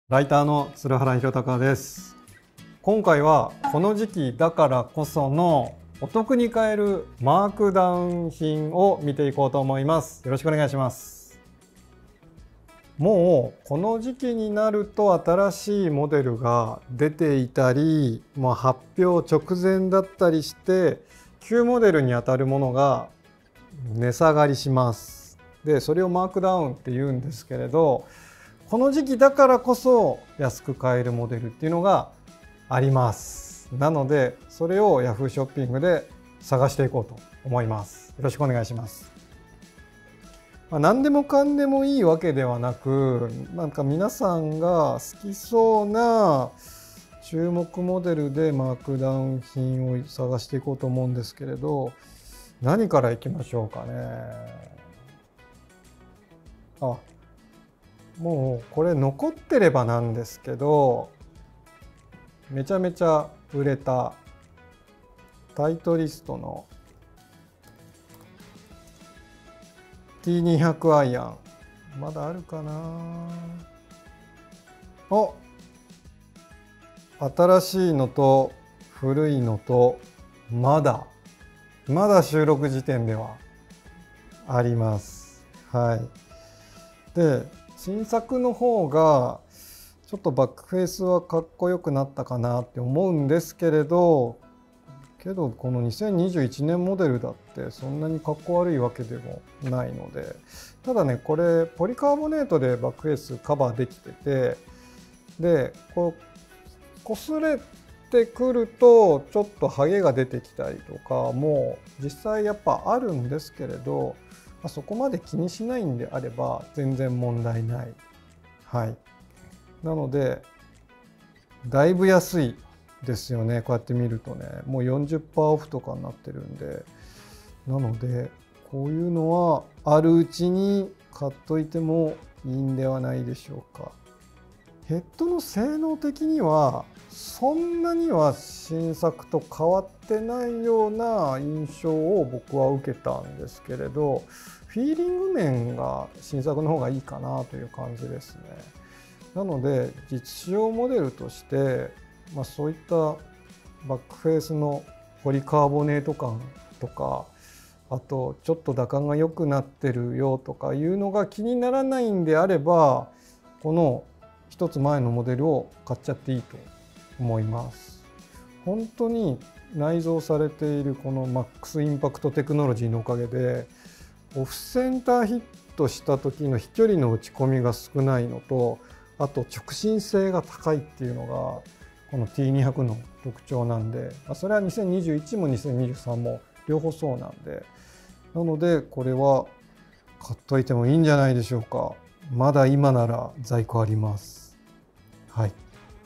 ライターの鶴原弘隆です。今回はこの時期だからこそのお得に買えるマークダウン品を見ていこうと思います。よろしくお願いします。もうこの時期になると新しいモデルが出ていたり、発表直前だったりして旧モデルにあたるものが値下がりします。で、それをマークダウンって言うんですけれど、この時期だからこそ安く買えるモデルっていうのがあります。なのでそれを Yahoo ショッピングで探していこうと思います。よろしくお願いします。何でもかんでもいいわけではなく、皆さんが好きそうな注目モデルでマークダウン品を探していこうと思うんですけれど、何からいきましょうかね。もうこれ残ってればなんですけど、めちゃめちゃ売れたタイトリストの T200 アイアン、まだあるかな。新しいのと古いのとまだ収録時点ではあります。はい。で、新作の方がちょっとバックフェイスはかっこよくなったかなって思うんですけれど、この2021年モデルだってそんなにかっこ悪いわけでもないので、ただね、これポリカーボネートでバックフェイスカバーできてて、でこう擦れてくるとちょっとハゲが出てきたりとかも実際やっぱあるんですけれど、そこまで気にしないんであれば全然問題ない。はい。なのでだいぶ安いですよね。こうやって見るとね、もう 40% オフとかになってるんで、なのでこういうのはあるうちに買っといてもいいんではないでしょうか。ヘッドの性能的にはそんなには新作と変わってないような印象を僕は受けたんですけれど、フィーリング面が新作の方がいいかなという感じですね。なので実使用モデルとして、そういったバックフェイスのポリカーボネート感とか、あとちょっと打感が良くなってるよとかいうのが気にならないんであれば、この一つ前のモデルを買っちゃっていいと思います。本当に内蔵されているこのマックスインパクトテクノロジーのおかげで、オフセンターヒットした時の飛距離の打ち込みが少ないのと、あと直進性が高いっていうのがこの T200 の特徴なんで、それは2021も2023も両方そうなんで、なのでこれは買っといてもいいんじゃないでしょうか。まだ今なら在庫あります。はい。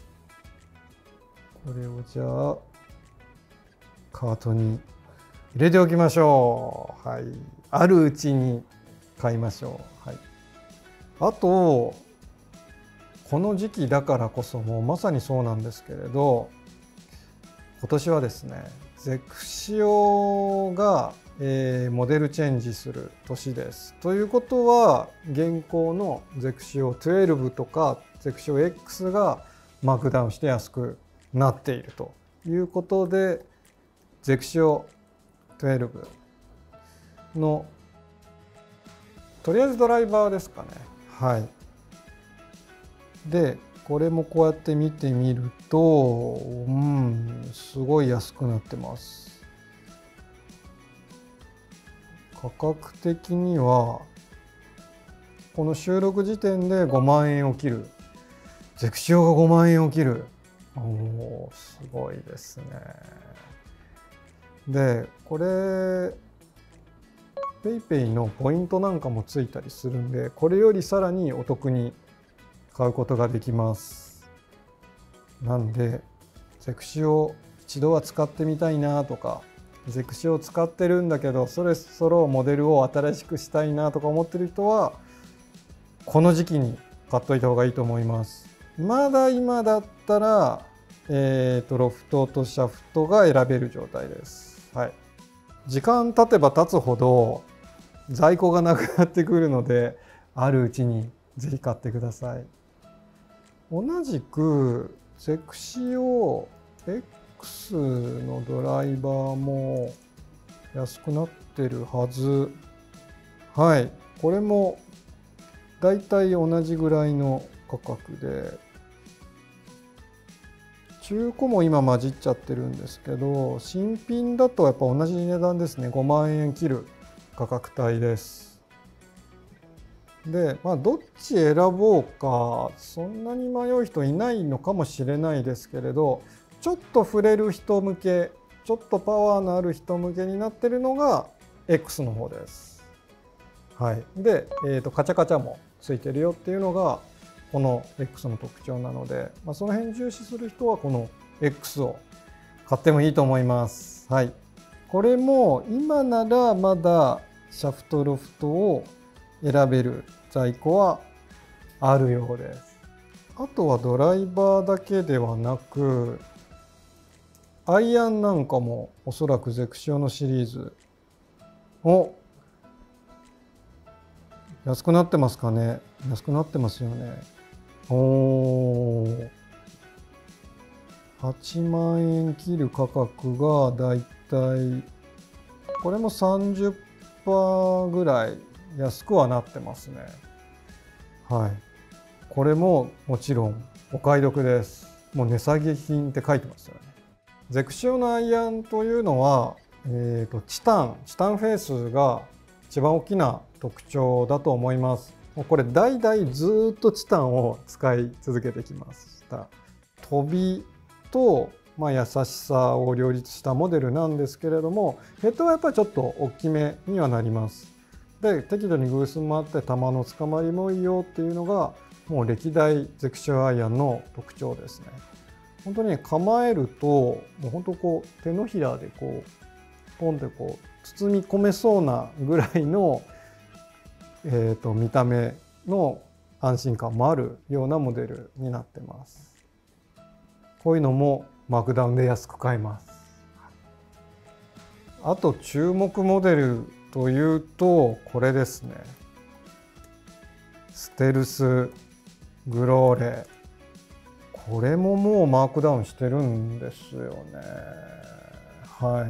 これをじゃあカートに入れておきましょう。はい。あるうちに買いましょう。はい。あとこの時期だからこそもうまさにそうなんですけれど、今年はですね、ゼクシオがモデルチェンジする年です。ということは現行のゼクシオ12とかゼクシオ X がマークダウンして安くなっているということで、ゼクシオ12のとりあえずドライバーですかね。はい。でこれもこうやって見てみると、すごい安くなってます。価格的にはこの収録時点で5万円を切る。ゼクシオが5万円を切る。すごいですね。でこれ PayPay のポイントなんかもついたりするんで、これよりさらにお得に買うことができます。なんでゼクシオ一度は使ってみたいなとか、ゼクシオ使ってるんだけどそろそろモデルを新しくしたいなとか思ってる人はこの時期に買っといた方がいいと思います。まだ今だったらロフトとシャフトが選べる状態です。はい。時間経てば経つほど在庫がなくなってくるので、あるうちにぜひ買ってください。 同じくゼクシオ X のドライバーも安くなってるはず。はい、これもだいたい同じぐらいの価格で、中古も今混じっちゃってるんですけど、新品だとやっぱ同じ値段ですね。5万円切る価格帯です。で、どっち選ぼうか、そんなに迷う人いないのかもしれないですけれど、ちょっと触れる人向け、ちょっとパワーのある人向けになってるのが X の方です。はい、で、カチャカチャもついてるよっていうのがこの X の特徴なので、その辺重視する人はこの X を買ってもいいと思います。はい、これも今ならまだシャフトロフトを選べる在庫はあるようです。あとはドライバーだけではなく、アイアンなんかもおそらくゼクシオのシリーズを安くなってますかね。安くなってますよね。おー、8万円切る価格がだいたいこれも 30% ぐらい安くはなってますね。はい、これももちろんお買い得です。もう値下げ品って書いてますよね。ゼクシオのアイアンというのは、チタンフェースが一番大きな特徴だと思います。もうこれ代々ずっとチタンを使い続けてきました。飛びと、優しさを両立したモデルなんですけれども、ヘッドはやっぱりちょっと大きめにはなります。で、適度に偶数もあって球のつかまりもいいよっていうのがもう歴代ゼクシオアイアンの特徴ですね。本当に構えるともう本当こう手のひらでこうポンってこう包み込めそうなぐらいの、見た目の安心感もあるようなモデルになってます。こういうのもマークダウンで安く買えます。あと注目モデルというとこれですね。ステルスグローレ。これももうマークダウンしてるんですよね。はい。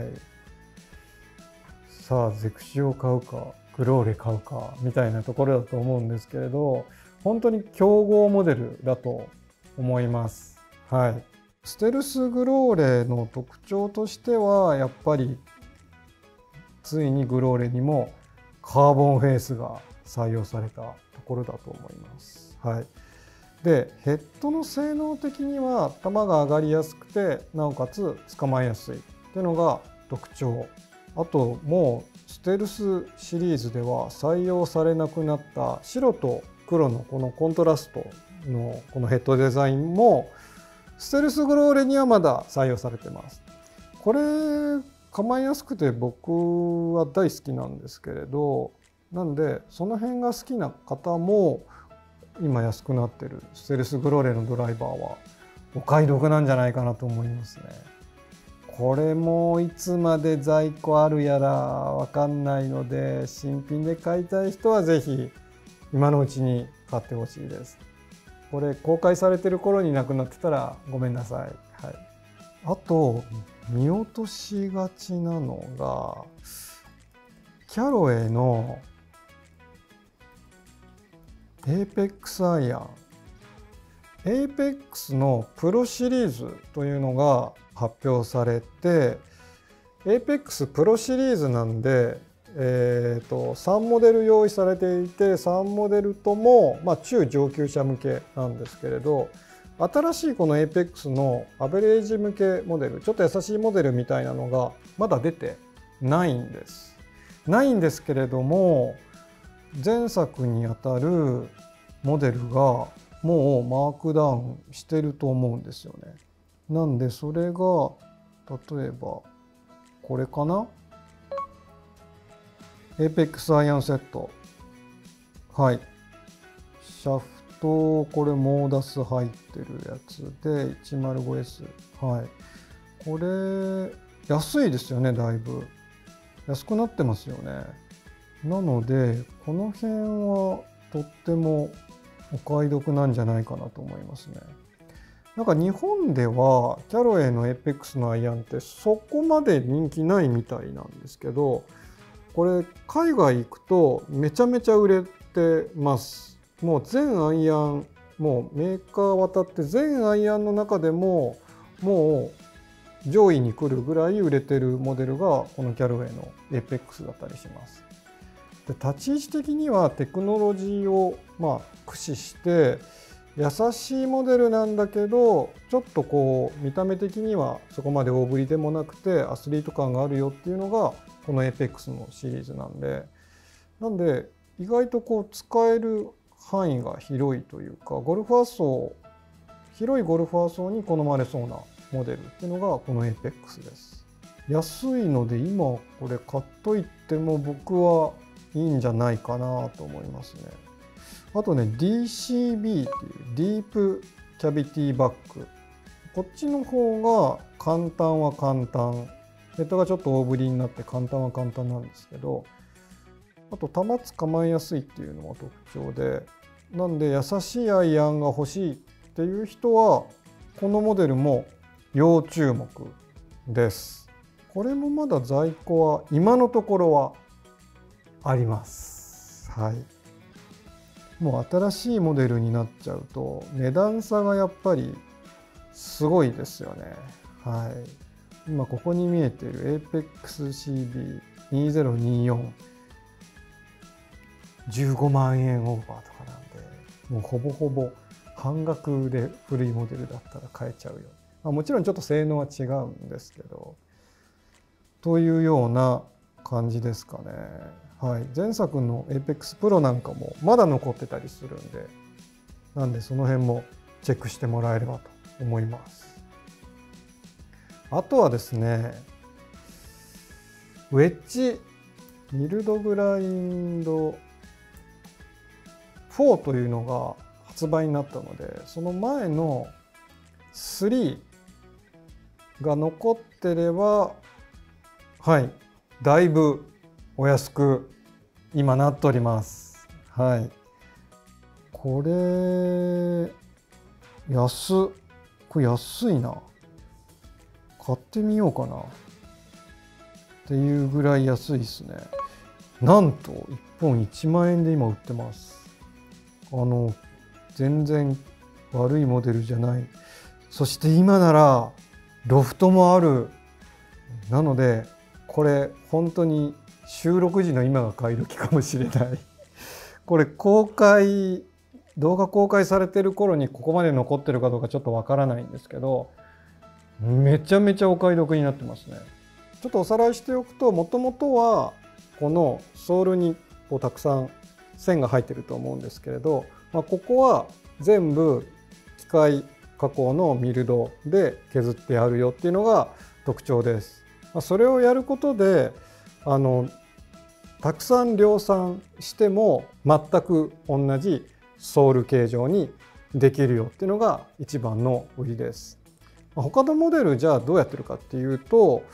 さあゼクシオ買うかグローレ買うかみたいなところだと思うんですけれど、本当に競合モデルだと思います。はい。ステルスグローレの特徴としてはやっぱりついにグローレにもカーボンフェースが採用されたところだと思います。はい。でヘッドの性能的には球が上がりやすくてなおかつ捕まえやすいっていうのが特徴。あともうステルスシリーズでは採用されなくなった白と黒のこのコントラストのこのヘッドデザインもステルスグローレにはまだ採用されてます。これ構えやすくて僕は大好きなんですけれど、なんでその辺が好きな方も今安くなってるステルスグローレのドライバーはお買い得なんじゃないかなと思いますね。これもいつまで在庫あるやらわかんないので、新品で買いたい人はぜひ今のうちに買ってほしいです。これ公開されてる頃になくなってたらごめんなさい。はい、あと見落としがちなのがキャロウェイのApex アイアン。Apex のプロシリーズというのが発表されて、Apex プロシリーズなんで、3モデル用意されていて、3モデルとも、中上級者向けなんですけれど、新しいこの Apex のアベレージ向けモデル、ちょっと優しいモデルみたいなのがまだ出てないんです。ないんですけれども、前作にあたるモデルがもうマークダウンしてると思うんですよね。なんでそれが例えばこれかな、 Apex アイアンセット。はい、シャフトこれモーダス入ってるやつで 105S。 はい、これ安いですよね。だいぶ安くなってますよね。なのでこの辺はとってもお買い得なんじゃないかなと思いますね。 なんか日本ではキャロウェイの APEX のアイアンってそこまで人気ないみたいなんですけど、これ海外行くとめちゃめちゃ売れてます。もう全アイアン、もうメーカー渡って全アイアンの中でももう上位に来るぐらい売れてるモデルがこのキャロウェイの APEX だったりします。で、立ち位置的にはテクノロジーを駆使して優しいモデルなんだけど、ちょっとこう見た目的にはそこまで大ぶりでもなくてアスリート感があるよっていうのがこの APEX のシリーズなんで意外とこう使える範囲が広いというか、広いゴルファー層に好まれそうなモデルっていうのがこの APEX です。安いので今これ買っといても僕はいいんじゃないかなと思いますね。あとね、 DCB っていうディープキャビティバッグ、こっちの方が簡単は簡単、ヘッドがちょっと大ぶりになって簡単は簡単なんですけど、あと球捕まえやすいっていうのも特徴で、なんで優しいアイアンが欲しいっていう人はこのモデルも要注目です。これもまだ在庫は今のところはあります。はい。もう新しいモデルになっちゃうと値段差がやっぱりすごいですよね。はい。今ここに見えている APEX-CB2024 15万円オーバーとかなんで、もうほぼほぼ半額で古いモデルだったら買えちゃうよ。もちろんちょっと性能は違うんですけど、というような感じですかね。はい、前作の APEX Pro なんかもまだ残ってたりするんで、なんでその辺もチェックしてもらえればと思います。あとはですね、ウェッジミルドグラインド4というのが発売になったので、その前の3が残ってれば、はい、だいぶお安く今なっております。はい。これこれ安いな。買ってみようかなっていうぐらい安いですね。なんと1本1万円で今売ってます。全然悪いモデルじゃない。そして今ならロフトもある。なのでこれ本当に収録時の今が買い時かもしれない。これ動画公開されてる頃にここまで残ってるかどうかちょっとわからないんですけど、めちゃめちゃお買い得になってますね。ちょっとおさらいしておくと、もともとはこのソールにこうたくさん線が入ってると思うんですけれど、ここは全部機械加工のミルドで削ってあるよっていうのが特徴です。それをやることでたくさん量産しても全く同じソール形状にできるよっていうのが一番の売りです。他のモデルじゃあどうやってるかっていうと、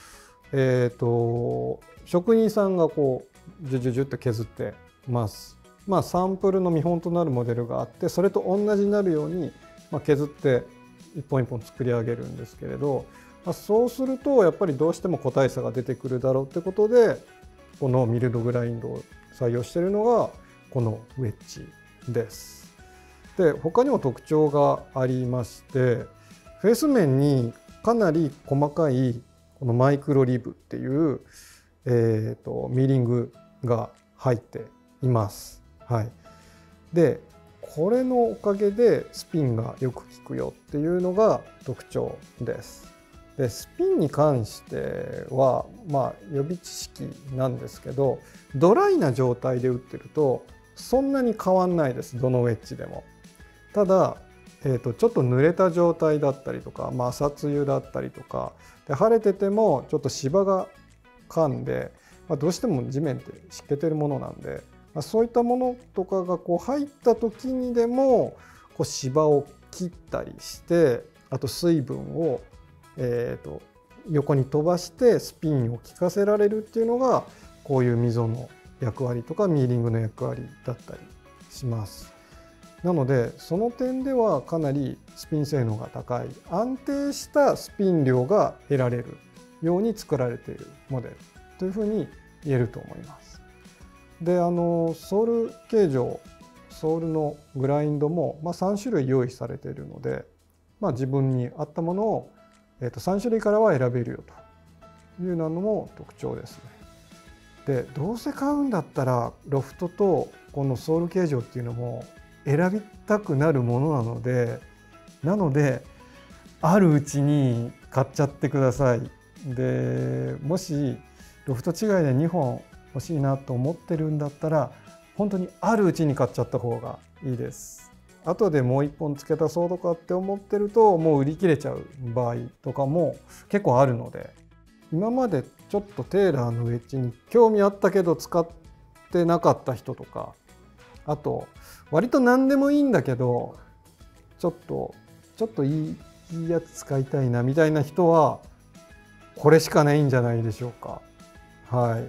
職人さんがこうジュジュジュって削ってます。サンプルの見本となるモデルがあって、それと同じになるように削って一本一本作り上げるんですけれど、そうするとやっぱりどうしても個体差が出てくるだろうってことで、このミルドグラインドを採用しているのがこのウェッジです。で、他にも特徴がありまして、フェース面にかなり細かいこのマイクロリブっていう、ミーリングが入っています。はい、でこれのおかげでスピンがよく効くよっていうのが特徴です。でスピンに関しては予備知識なんですけど、ドライな状態で打ってるとそんなに変わんないです、どのウェッジでも。ただちょっと濡れた状態だったりとか、朝露だったりとかで、晴れててもちょっと芝が噛んで、どうしても地面って湿気てるものなんで、そういったものとかがこう入った時にでもこう芝を切ったりして、あと水分を横に飛ばしてスピンを効かせられるっていうのがこういう溝の役割とかミーリングの役割だったりします。 なのでその点ではかなりスピン性能が高い、安定したスピン量が得られるように作られているモデルというふうに言えると思います。でソール形状、ソールのグラインドも、3種類用意されているので、自分に合ったものを、3種類からは選べるよというのも特徴ですね。でどうせ買うんだったらロフトとこのソール形状っていうのも選びたくなるものなのであるうちに買っちゃってください。でもしロフト違いで2本欲しいなと思ってるんだったら本当にあるうちに買っちゃった方がいいです。後でもう1本付け足そうとかって思ってるともう売り切れちゃう場合とかも結構あるので、今までちょっとテーラーのウェッジに興味あったけど使ってなかった人とか、あと割と何でもいいんだけどちょっといいやつ使いたいなみたいな人はこれしかないんじゃないでしょうか。はい、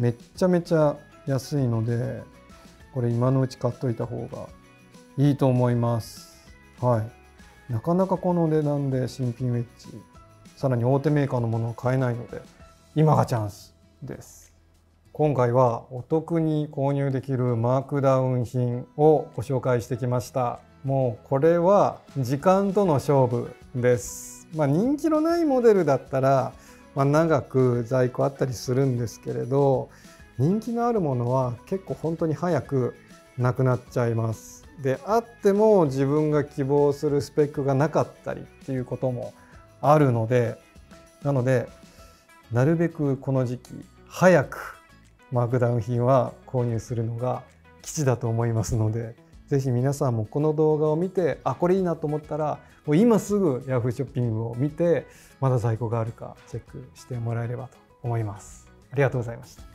めっちゃめちゃ安いのでこれ今のうち買っといた方がいいと思います。はい、なかなかこの値段で新品ウェッジ、さらに大手メーカーのものは買えないので今がチャンスです。今回はお得に購入できるマークダウン品をご紹介してきました。もうこれは時間との勝負です。人気のないモデルだったら、長く在庫あったりするんですけれど、人気のあるものは結構本当に早くなくなっちゃいます。であっても自分が希望するスペックがなかったりっていうこともあるので、なのでなるべくこの時期早くマークダウン品は購入するのが吉だと思いますので、ぜひ皆さんもこの動画を見てこれいいなと思ったらもう今すぐ Yahoo ショッピングを見てまだ在庫があるかチェックしてもらえればと思います。ありがとうございました。